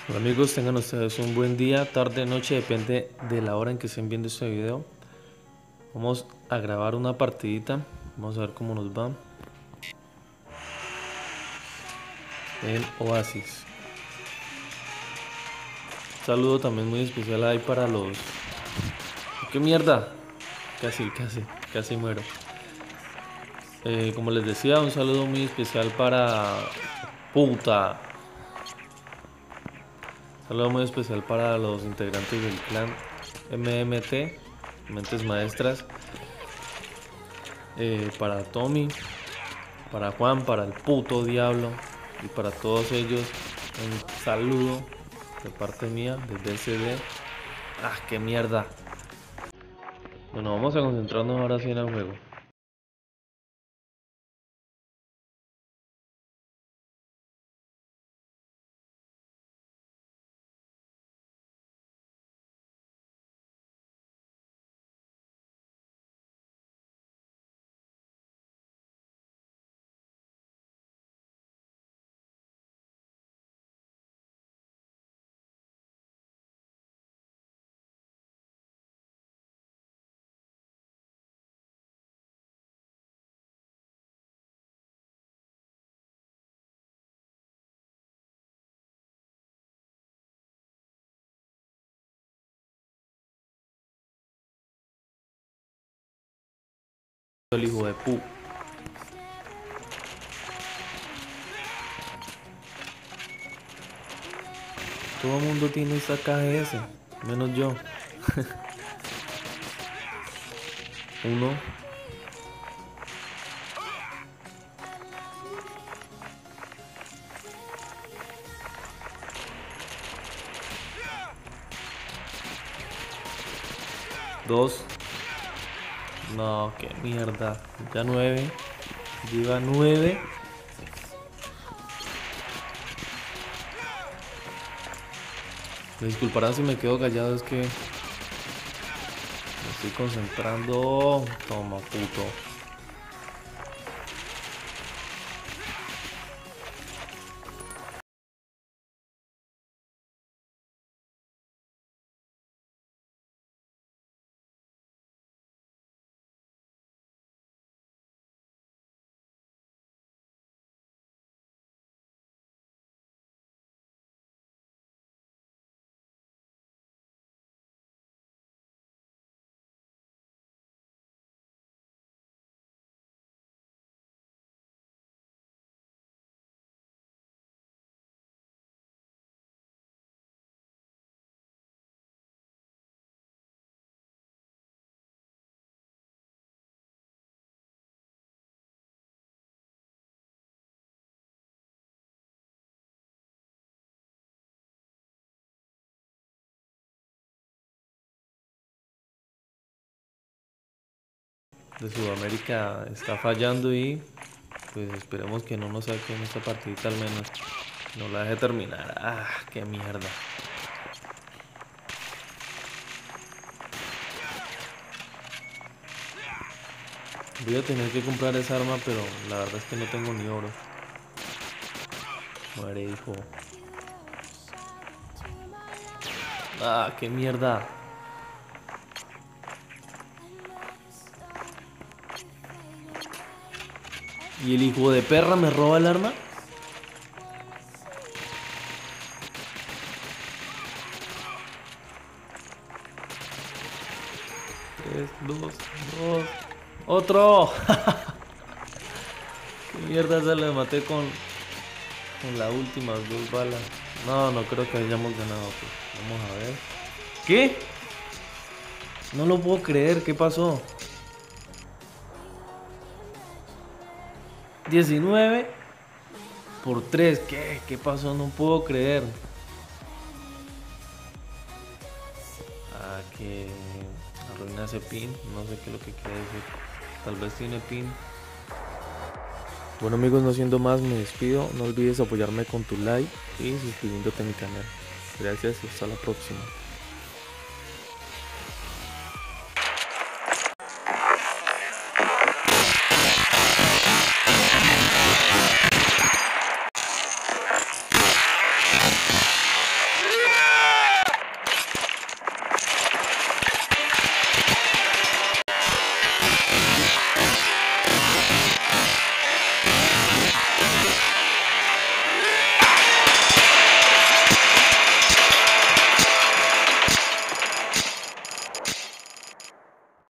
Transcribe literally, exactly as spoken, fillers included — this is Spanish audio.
Hola amigos, tengan ustedes un buen día, tarde, noche, depende de la hora en que estén viendo este video. Vamos a grabar una partidita, vamos a ver cómo nos va en Oasis. Un saludo también muy especial ahí para los... ¡Qué mierda! Casi, casi, casi muero. Eh, como les decía, un saludo muy especial para... ¡Puta! Un saludo muy especial para los integrantes del clan M M T, Mentes Maestras. Eh, para Tommy, para Juan, para el puto diablo y para todos ellos, un saludo de parte mía desde S D. Ah, qué mierda. Bueno, vamos a concentrarnos ahora sí en el juego. El hijo de pu. Todo el mundo tiene esta K G S, menos yo. Uno. Dos. No, qué mierda. Ya nueve. Lleva nueve. Me disculparán si me quedo callado, es que me estoy concentrando. Toma, puto. De Sudamérica está fallando y pues esperemos que no nos saquen esta partidita al menos. No la deje terminar. Ah, qué mierda. Voy a tener que comprar esa arma, pero la verdad es que no tengo ni oro. Muere, hijo. Ah, qué mierda. ¿Y el hijo de perra me roba el arma? Tres, dos, dos. ¡Otro! ¿Qué mierda se le maté con, con las últimas dos balas? No, no creo que hayamos ganado. Pues. Vamos a ver. ¿Qué? No lo puedo creer. ¿Qué pasó? diecinueve por tres. ¿Qué? ¿Qué pasó? No puedo creer. Ah, que arruina ese pin. No sé qué es lo que quiere decir. Tal vez tiene pin. Bueno amigos, no siendo más, me despido. No olvides apoyarme con tu like y suscribiéndote a mi canal. Gracias y hasta la próxima.